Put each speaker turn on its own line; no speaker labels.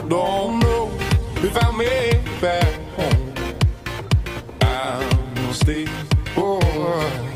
don't know if I'll make it back home. I'm gonna stay, boy.